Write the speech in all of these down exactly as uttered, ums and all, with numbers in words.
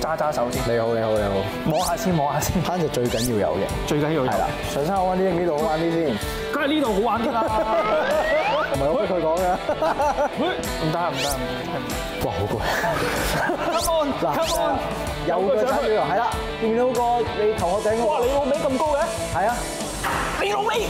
揸揸手先。 你好，你好，你好。 摸下先，摸下先。 攀石最緊要有型， 最緊要有係啦。上山好玩啲定呢度好玩啲先？ 梗係呢度好玩啲啦。 唔係我逼佢講嘅。 唔得唔得唔得。 哇，好攰。 Come on，come on， 有個獎杯係啦，見唔見到個你頭殼頂嗰個？ 哇！你老味咁高嘅？ 係啊。 你老味。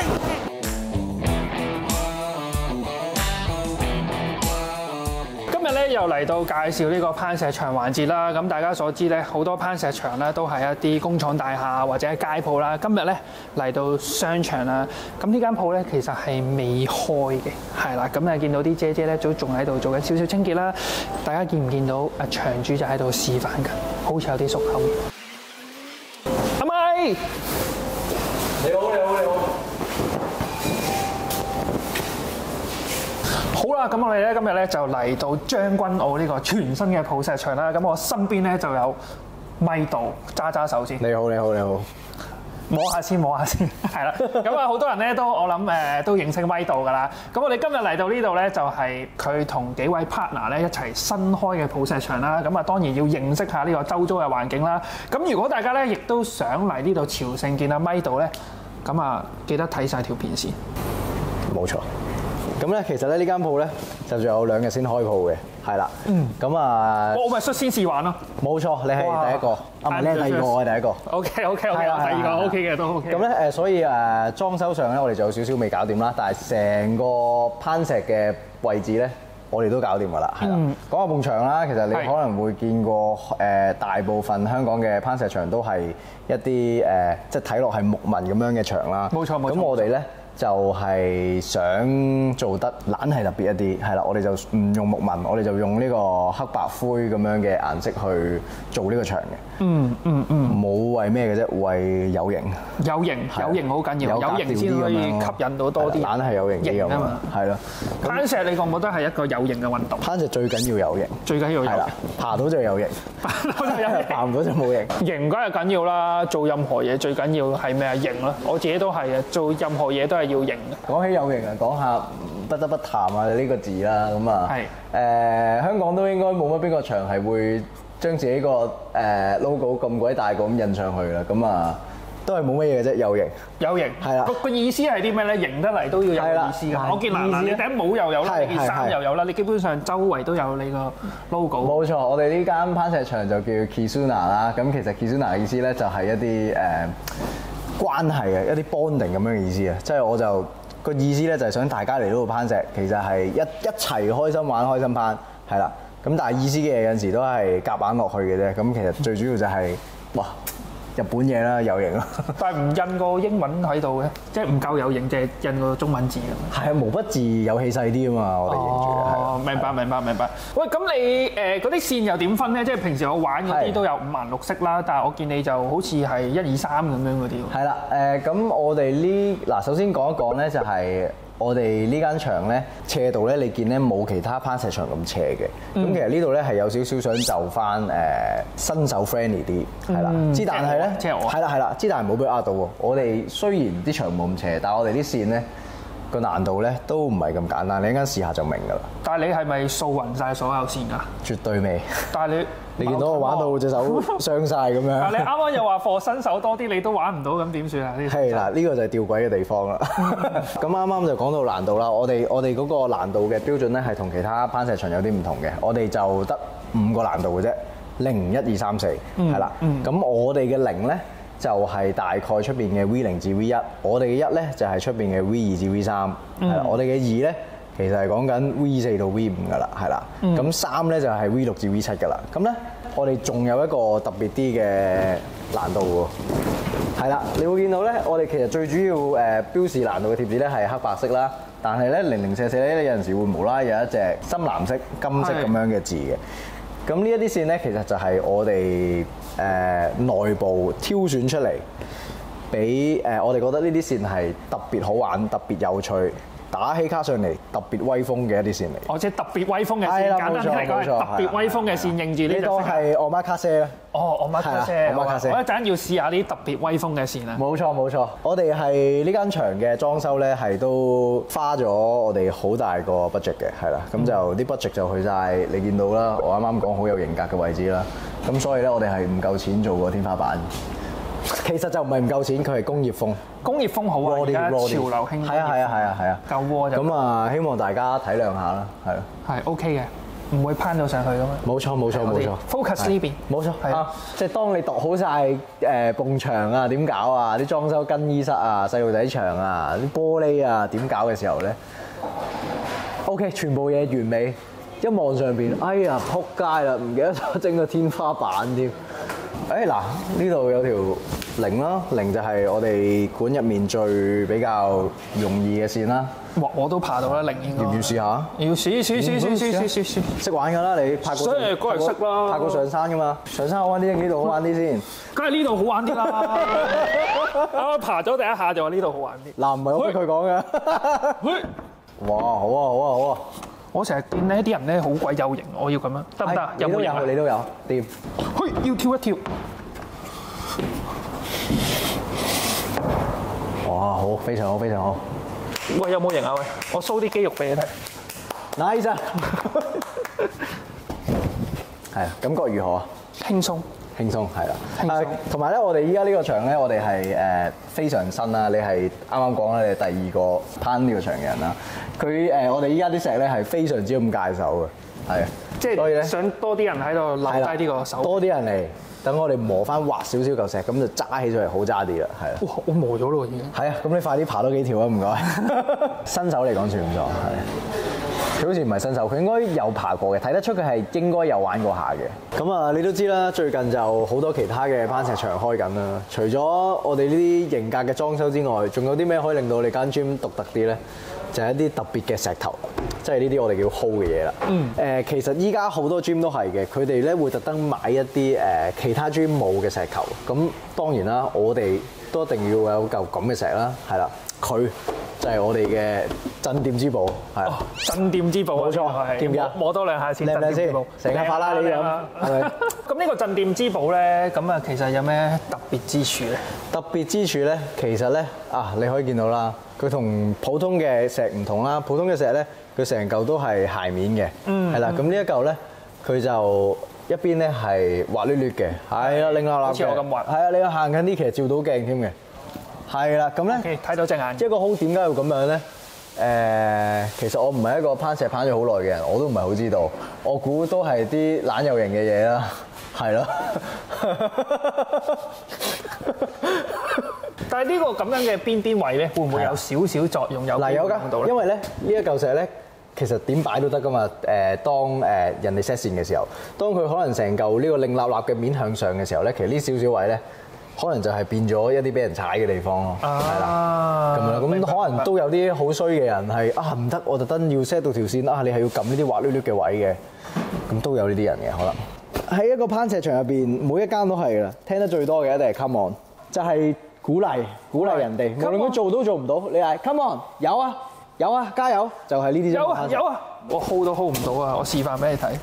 今日咧又嚟到介紹呢個攀石場環節啦。咁大家所知咧，好多攀石場咧都係一啲工廠大廈或者係街鋪啦。今日咧嚟到商場啦。咁呢間鋪咧其實係未開嘅，係啦。咁你見到啲姐姐咧都仲喺度做緊少少清潔啦。大家見唔見到啊？場主就喺度示範緊，好似有啲熟口。阿咪， 你好，你好，你好。 好啦，咁我哋咧今日咧就嚟到將軍澳呢個全新嘅抱石場啦。咁我身邊咧就有咪度揸揸手先。 你好，你好，你好。 摸下先，摸下先，係啦。咁啊，好多人咧都我諗誒都認識咪度㗎啦。咁我哋今日嚟到呢度咧，就係佢同幾位 partner 咧一齊新開嘅抱石場啦。咁啊，當然要認識下呢個周遭嘅環境啦。咁如果大家咧亦都想嚟呢度朝聖見下咪度咧，咁啊記得睇晒條片先。 冇錯。咁咧，其實咧呢間鋪咧就仲有兩日先開鋪嘅，係啦。嗯。咁啊， 我咪率先試玩咯。 冇錯，你係第一個，啊唔係你係第二個，我係第一個。 OK OK OK，第二個 OK 嘅都 OK。 咁咧誒，所以誒裝修上咧，我哋仲有少少未搞掂啦，但係成個攀石嘅位置咧，我哋都搞掂㗎啦，係啦。講下埲牆啦，其實你可能會見過誒大部分香港嘅攀石場都係一啲誒，即係睇落係木紋咁樣嘅牆啦。 冇錯冇錯。咁我哋咧就係想做得懶係特別一啲，係啦，我哋就唔用木紋，我哋就用呢個黑白灰咁樣嘅顏色去做呢個牆嘅。嗯嗯嗯。冇為咩嘅啫，為有型。有型，有型好緊要，有型先可以吸引到多啲。懶係有型啲咁啊，係咯。攀石你覺唔覺得係一個有型嘅運動？攀石最緊要有型，最緊要有型。係啦，爬到就有型，爬到就有型，爬唔到就冇型。型梗係緊要啦，做任何嘢最緊要係咩啊？型啦，我自己都係啊，做任何嘢都係要型嘅。講起有型啊，講下不得不談啊呢個字啦，咁啊，誒香港都應該冇乜邊個場係會將自己個誒 logo 咁鬼大個咁印上去啦，咁啊都係冇乜嘢嘅啫，有型。有型係啦。個個意思係啲咩咧？型得嚟都要有意思㗎。我見嗱嗱，你頂帽又有啦，你件衫又有啦，你基本上周圍都有你個 logo。冇錯，我哋呢間攀石場就叫 Kizuna 啦。咁其實 Kizuna 嘅意思咧就係一啲誒關係嘅一啲 bonding 咁樣嘅意思啊，即係我就個意思咧就係想大家嚟呢度攀石，其實係一一齊開心玩、開心攀，係啦。咁但係意思嘅嘢有陣時都係夾硬落去嘅啫。咁其實最主要就係哇日本嘢啦，有型咯。但係唔印個英文喺度嘅，即係唔夠有型，即係印個中文字咁。係啊，毛筆字有氣勢啲啊嘛，我哋認住。哦，明白明白明白。喂，咁你誒嗰啲線又點分咧？即係平時我玩嗰啲都有五顏六色啦，但係我見你就好似係一二三咁樣嗰啲喎。係啦，誒咁我哋呢嗱首先講一講咧，就係我哋呢間場咧斜度咧，你見咧冇其他攀石場咁斜嘅。咁、嗯、其實呢度咧係有少少想就翻誒新手 friendly 啲，係啦。之、嗯、但係咧，係啦係啦，之但係冇俾呃到喎。我哋雖然啲場冇咁斜，但係我哋啲線咧個難度咧都唔係咁簡單。你一陣間試下就明㗎啦。但係你係咪掃勻晒所有線㗎？絕對未。但係你你見到我玩到隻手傷晒咁樣。但係你啱啱又話課新手多啲，你都玩唔到，咁點算啊？係啦，呢個就係吊詭嘅地方啦。咁啱啱就講到難度啦。我哋我哋嗰個難度嘅標準咧係同其他攀石場有啲唔同嘅。我哋就得五個難度嘅啫，零、一、二、三、四，係啦。咁我哋嘅零咧就係大概出邊嘅 V 零至 V 一，我哋嘅一咧就係出邊嘅 V 二至 V 三，係啦。我哋嘅二咧其實係講緊 V 四到 V 五噶啦，係啦。咁三咧就係 V 六至 V 七噶啦。咁咧我哋仲有一個特別啲嘅難度喎，係啦。你會見到咧，我哋其實最主要誒標示難度嘅貼紙咧係黑白色啦，但係咧零零舍舍咧有陣時會無啦有一隻深藍色、金色咁樣嘅字嘅。咁呢一啲線咧，其實就係我哋誒內部挑選出嚟，俾誒我哋覺得呢啲線係特別好玩、特別有趣打起卡上嚟特別威風嘅一啲線嚟。 哦，即係特別威風嘅線， 係啦， 簡單冇錯嚟講係冇錯特別威風嘅線認住呢隻呢個係 Omakase 啦。 哦，我媽卡係啦我媽卡我西一陣要試下啲特別威風嘅線啊！ 冇錯冇錯，我哋係呢間場嘅裝修咧，係都花咗我哋好大個 budget 嘅，係啦，咁就啲 budget 就去晒你見到啦，我啱啱講好有型格嘅位置啦，咁所以咧我哋係唔夠錢做個天花板。其實就唔係唔夠錢，佢係工業風。 工業風好啊！而家潮流興。 係啊係啊係啊係啊！ 夠窩就。 咁啊，希望大家體諒下啦，係咯。 係 OK 嘅，唔會攀到上去噶嘛。 冇錯冇錯冇錯。 Focus 呢邊。 冇錯。 係啊，即係當你度好晒誒埲牆啊點搞啊，啲裝修更衣室啊、細路仔牆啊、啲玻璃啊點搞嘅時候咧 ，OK， 全部嘢完美。一望上邊，哎呀，撲街啦！唔記得咗整個天花板添。誒嗱，呢度有條零啦，零就係我哋館入面最比較容易嘅線啦。 哇！我都爬到啦，零應該。 要唔要試下？ 要試試試試試試試試。 識玩㗎啦，你拍過。 所以過嚟識啦。 拍過上山㗎嘛？上山好玩啲定呢度好玩啲先？ 梗係呢度好玩啲啦！啱爬咗第一下就話呢度好玩啲。 嗱，唔係我逼佢講嘅。哇！好啊好啊好啊！ 我成日見呢啲人咧好鬼有型，我要咁樣得唔得？ 有冇有？你都有，掂。 嘿，要跳一跳。 哇！好，非常好，非常好。 喂，有冇型啊？喂，我 show 啲肌肉俾你睇。 Nice 啊！係啊，感覺如何啊？ 輕鬆。 輕鬆係啦， 輕鬆同埋咧，我哋依家呢個場咧，我哋係誒非常新啦。你係啱啱講啦，你係第二個攀呢個場嘅人啦。佢誒，我哋依家啲石咧係非常之咁戒手嘅，係啊， 即係想多啲人喺度留低呢個手， 多啲人嚟，等我哋磨翻滑少少嚿石，咁就揸起上嚟好揸啲啦，係啦。 哇！我磨咗咯已經。係啊，咁你快啲爬多幾條啊！唔該。新手嚟講算唔錯，係。佢好似唔係新手，佢應該有爬過嘅，睇得出佢係應該有玩過下嘅。咁啊，你都知啦，最近就好多其他嘅攀石場開緊啦。除咗我哋呢啲型格嘅裝修之外，仲有啲咩可以令到我哋間 gym 獨特啲咧？就係一啲特別嘅石頭，即係呢啲我哋叫 hold 嘅嘢啦。嗯。誒，其實依家好多 gym 都係嘅，佢哋咧會特登買一啲誒其他 gym 冇嘅石頭。咁當然啦，我哋都一定要有嚿咁嘅石啦，係啦，佢。就係我哋嘅鎮店之寶，係啊！ 鎮店之寶， 冇錯，見唔見啊？ 摸多兩下先， 靚唔靚先？成架法拉利咁，係咪？ 咁呢個鎮店之寶咧，咁啊，其實有咩特別之處咧？ 特別之處咧，其實咧啊，你可以見到啦，佢同普通嘅石唔同啦。普通嘅石咧，佢成嚿都係鞋面嘅，嗯，係啦。咁呢一嚿咧，佢就一邊咧係滑捋捋嘅，係啦，擰下好似我咁滑。 係啊，你行近啲其實照到鏡添嘅。係啦，咁咧睇到隻眼。一個 hold 點解要咁樣咧？誒，其實我唔係一個攀石攀咗好耐嘅人，我都唔係好知道。我估都係啲懶有型嘅嘢啦，係咯。 但係呢個咁樣嘅邊邊位咧，會唔會有少少作用？有嗱有㗎，因為咧呢一嚿石咧，其實點擺都得㗎嘛。誒，當誒人哋 set 線嘅時候，當佢可能成嚿呢個擰立立嘅面向上嘅時候咧，其實呢少少位咧。可能就係變咗一啲俾人踩嘅地方咯，係啦，咁樣咁可能都有啲好衰嘅人係啊唔得，我特登要 set 到條線啊，你係要撳呢啲滑捋捋嘅位嘅，咁都有呢啲人嘅可能。喺一個攀石場入邊，每一間都係啦，聽得最多嘅一定係 come on， 就係鼓勵鼓勵人哋，無論佢做都做唔到，你係 come on， 有啊有啊，加油，就係呢啲啫。 有啊有啊，我 hold 都 hold 唔到啊，我示範俾你睇。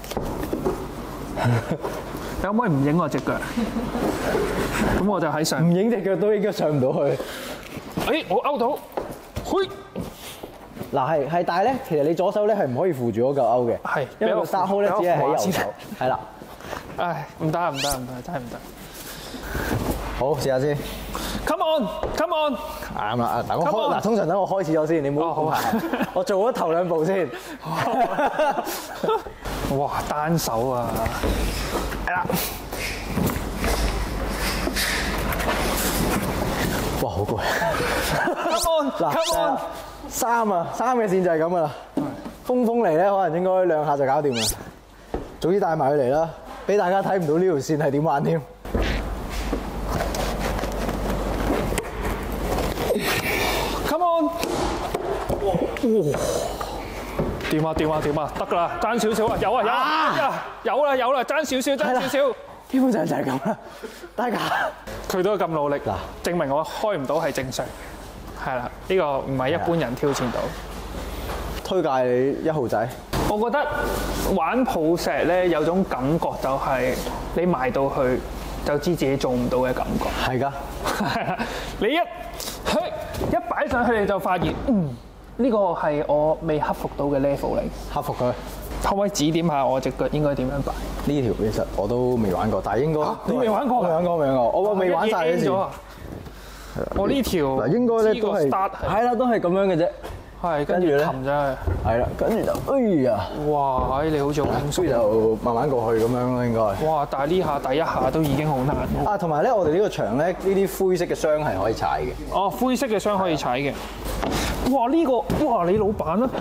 你可唔可以唔影我隻腳？咁我就喺上。唔影隻腳都應該上唔到去。 誒，我勾到。嘿。 嗱係係，但係咧，其實你左手咧係唔可以扶住嗰嚿勾嘅。係。因為個 start hold 咧只係喺右手。係啦。 唉，唔得唔得唔得，真係唔得。 好，試下先。 Come on，come on。 啱啦，嗱我開嗱，通常等我開始咗先，你唔好。好。我做咗頭兩步先。 哇，單手啊！係啦。 哇，好攰。 Come on，come on。 三啊，三嘅線就係咁噶啦。風風嚟咧，可能應該兩下就搞掂啦。早啲帶埋佢嚟啦，俾大家睇唔到呢條線係點玩添。 Come on。哇！掂啊掂啊掂啊，得㗎啦，爭少少啊，有啊有啊，有啦有啦，爭少少爭少少， 基本上就係咁啦，大家佢都咁努力嗱，證明我開唔到係正常，係啦，呢個唔係一般人挑戰到。 推介你一號仔。 我覺得玩抱石咧有種感覺就係你埋到去就知自己做唔到嘅感覺。 係㗎， 係啊，你一嘿一擺上去你就發現，嗯，呢個係我未克服到嘅 level 嚟。 克服佢。 可唔可以指點下我隻腳應該點樣擺？ 呢條其實我都未玩過，但係應該你未玩過？ 未玩過，未玩過。我未玩晒呢條。 我呢條嗱應該咧都係係啦，都係咁樣嘅啫。 係跟住咧，擒咗去。 係啦，跟住就哎呀！ 哇！你好似好輕鬆。 所以就慢慢過去咁樣咯，應該。 哇！但係呢下第一下都已經好難。 啊，同埋咧，我哋呢個場咧，呢啲灰色嘅箱係可以踩嘅。 哦，灰色嘅箱可以踩嘅。哇！呢個哇，你老闆啊！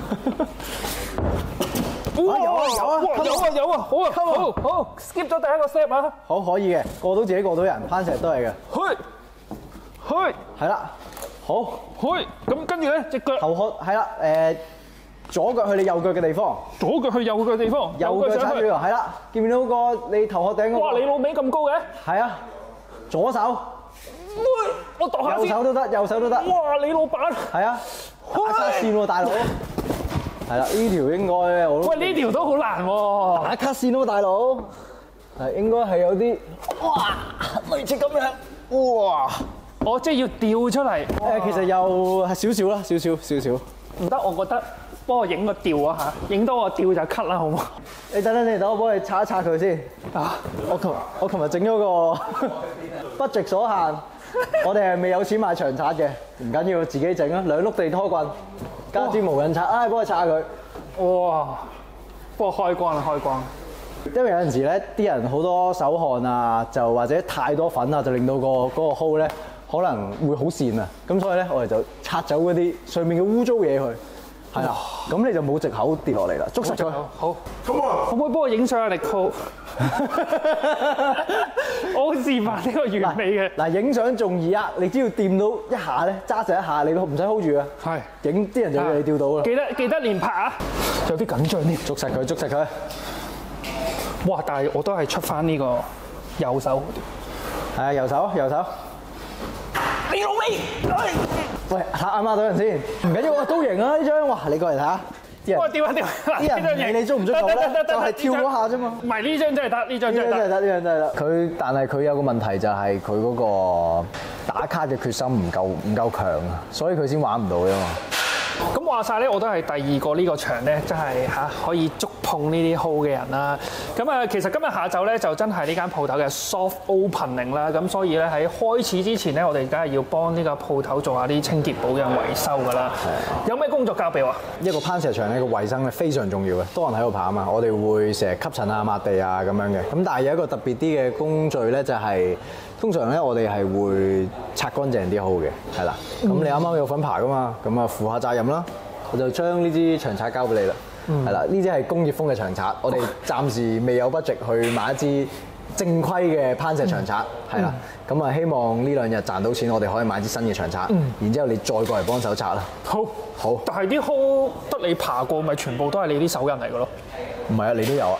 哇！有啊有啊有啊有啊！好啊好好 skip 咗第一個 step 啊！ 好可以嘅，過到自己過到人，攀石都係嘅。 去去係啦，好去咁跟住咧隻腳頭殼係啦，誒左腳去你右腳嘅地方， 左腳去右腳嘅地方， 右腳踩住係啦，見唔見到個你頭殼頂嗰個？ 哇！你老尾咁高嘅？ 係啊，左手， 我度下先。 右手都得，右手都得。 哇！你老闆係啊，打卡線喎，大佬。係啦，呢條應該我都。 喂，呢條都好難喎。 打卡線喎，大佬。係應該係有啲哇，類似咁樣。哇！ 我即係要吊出嚟。 誒，其實又係少少啦，少少少少。 唔得，我覺得幫我影個吊啊嚇，影到我吊就 cut 啦，好唔好？ 你等等，你等我幫你擦一擦佢先。啊！我琴我琴日整咗個 budget 所限，我哋係未有錢買長刷嘅，唔緊要，自己整啊，兩碌地拖棍加支無印刷，唉，幫我擦下佢。 哇！幫我開光啦，開光。 因為有陣時咧，啲人好多手汗啊，就或者太多粉啊，就令到個嗰個 hole 咧可能會好跣啊。咁所以咧，我哋就拆走嗰啲上面嘅污糟嘢去。係啦，咁你就冇藉口跌落嚟啦，捉實佢。 好，可唔可以幫我影相啊？力酷，我示範呢個完美嘅。 嗱，影相仲易啊！你只要掂到一下咧，揸實一下，你都唔使 hold 住啊。係，影啲人就以為你吊到啦。 記得記得連拍啊！有啲緊張添。 捉實佢，捉實佢。 哇！但係我都係出翻呢個右手。 係啊，右手，右手。 你老味！ 喂，嚇啱啱到人先，唔緊要，我都型啊呢張，哇！你過嚟睇下，啲人， 哇！掉啊掉！ 啲人唔理你捉唔捉到咧，就係跳嗰下啫嘛。 唔係呢張真係得，呢張真係得， 呢張真係得，呢張真係得。佢但係佢有個問題就係佢嗰個打卡嘅決心唔夠唔夠強啊，所以佢先玩唔到啫嘛。 咁話晒咧，我都係第二個呢個場咧，真係嚇可以觸碰呢啲 hole 嘅人啦。咁啊，其實今日下晝咧就真係呢間鋪頭嘅 soft opening 啦。咁所以咧喺開始之前咧，我哋梗係要幫呢個鋪頭做下啲清潔保養維修㗎啦。有咩工作交俾我？ 一個攀石場咧個衞生咧非常重要嘅，多人喺度爬啊嘛，我哋會成日吸塵啊、抹地啊咁樣嘅。咁但係有一個特別啲嘅工序咧，就係通常咧我哋係會擦乾淨啲 hole 嘅，係啦。咁你啱啱有份爬㗎嘛，咁啊負下責任啦。我就將呢支長刷交俾你啦，係啦、嗯，呢支係工業風嘅長刷，我哋暫時未有 budget去買一支正規嘅攀石長刷，係啦、嗯，咁啊希望呢兩日賺到錢，我哋可以買支新嘅長刷，嗯、然之後你再過嚟幫手刷啦。好，好。但係啲 hole得你爬過，咪全部都係你啲手印嚟嘅咯？唔係啊，你都有啊。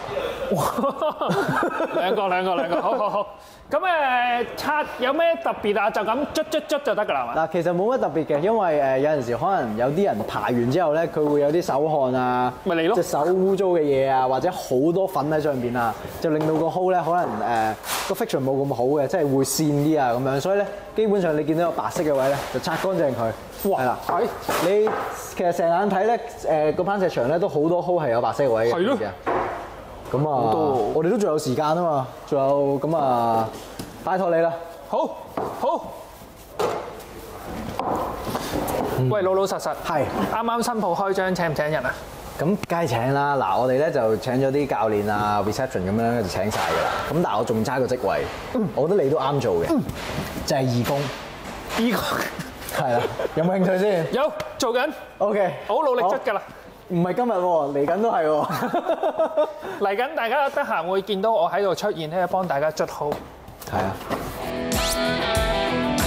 兩個兩個兩個，好好好。咁誒刷有咩特別啊？就咁捽捽捽就得㗎啦，係嘛？嗱，其實冇乜特別嘅，因為誒有陣時可能有啲人爬完之後咧，佢會有啲手汗啊，咪嚟咯，隻手污糟嘅嘢啊，或者好多粉喺上邊啊，就令到個 hole 咧可能誒個 friction 冇咁好嘅，即係會跣啲啊咁樣。所以咧，基本上你見到有白色嘅位咧，就擦乾淨佢。哇！係啦，係你其實成眼睇咧，誒個攀石場咧都好多 hole係有白色嘅位嘅。係咯。咁啊，我哋都仲有時間啊嘛，仲有咁啊，拜託你啦。好，好。喂，老老實實。係。啱啱新鋪開張，請唔請人啊？咁梗係請啦。嗱，我哋咧就請咗啲教練啊、reception 咁樣就請晒㗎啦。咁但係我仲差個職位，我覺得你都啱做嘅，就係義工。義工。係啦，有冇興趣先？有，做緊。OK。好努力捽㗎啦。唔係今日喎，嚟緊都係喎。嚟緊大家得閒會見到我喺度出現咧，幫大家捽好。係啊。